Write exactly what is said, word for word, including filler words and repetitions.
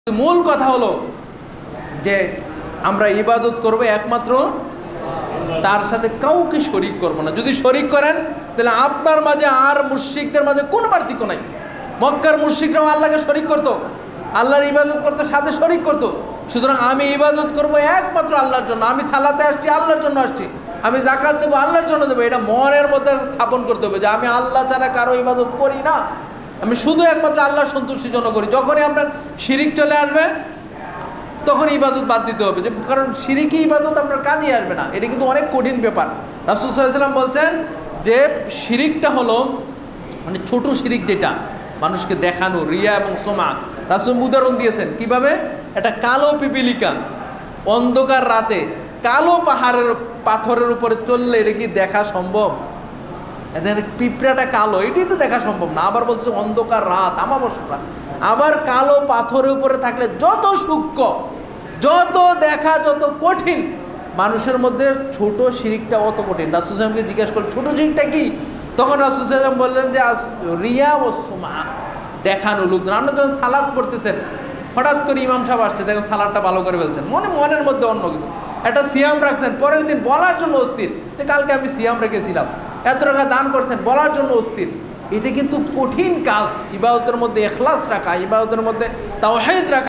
মূল কথা হলো যে আমরা ইবাদত করব একমাত্র তার সাথে কাউকে শরীক করব না। যদি শরীক করেন তাহলে আপনার মাঝে আর মুশরিকদের মাঝে কোনো পার্থক্য নাই। মক্কার মুশরিকরাও আল্লাহকে শরীক করতো, আল্লাহর ইবাদত করতে সাথে শরীক করতো। সুতরাং আমি ইবাদত করব একমাত্র আল্লাহর জন্য। আমি সালাতে আসছি আল্লাহর জন্য আসছি, আমি যাকাত দেবো আল্লাহর জন্য দেবো। এটা মনের মধ্যে স্থাপন করতে হবে যে আমি আল্লাহ ছাড়া কারো ইবাদত করি না, আমি শুধু একমাত্র আল্লাহর সন্তুষ্টির জন্য করি। যখনই আপনার শিরিক চলে আসবে তখন ইবাদত বাদ দিতে হবে, যে কারণ শিরিকি ইবাদত আপনার কাজে আসবে না। এটা কিন্তু অনেক কঠিন ব্যাপার। রাসূল সাল্লাল্লাহু আলাইহি ওয়াসাল্লাম বলছেন যে শিরিকটা হলো মানে ছোট শিরিক, যেটা মানুষকে দেখানো, রিয়া এবং সোমা। রাসূল উদাহরণ দিয়েছেন কিভাবে, একটা কালো পিপিলিকা অন্ধকার রাতে কালো পাহাড়ের পাথরের উপরে চললে এটা কি দেখা সম্ভব? এদের পিঁপড়াটা কালো, এটাই তো দেখা সম্ভব না। আবার বলছে অন্ধকার রাত, আমাবস্যা রাত। আবার কালো পাথরের উপরে থাকলে যত সূক্ষ্ম, যত দেখা, যত কঠিন, মানুষের মধ্যে ছোট শিরিকটা অত কঠিন। রাসূল সাল্লাল্লাহু আলাইহি ওয়াসাল্লামকে জিজ্ঞাসা করলেন ছোট শিরিকটা কি? তখন রাসূল সাল্লাল্লাহু আলাইহি ওয়াসাল্লাম বললেন যে রিয়া ও সুমা, দেখানো লোকজন। আপনি যখন সালাত পড়তেছেন, হঠাৎ করে ইমাম সাহেব আসছে, দেখেন সালাদটা ভালো করে ফেলছেন, মনে মনের মধ্যে অন্য কিছু, একটা সিয়াম রাখছেন, পরের দিন বলার জন্য অস্থির যে কালকে আমি সিয়াম রেখেছিলাম, এত টাকা দান করছেন, বলার জন্য অস্থির। এটা কিন্তু কঠিন কাজ, ইবাদতের মধ্যে ইখলাস রাখা, ইবাদতের মধ্যে তাওহীদ রাখা।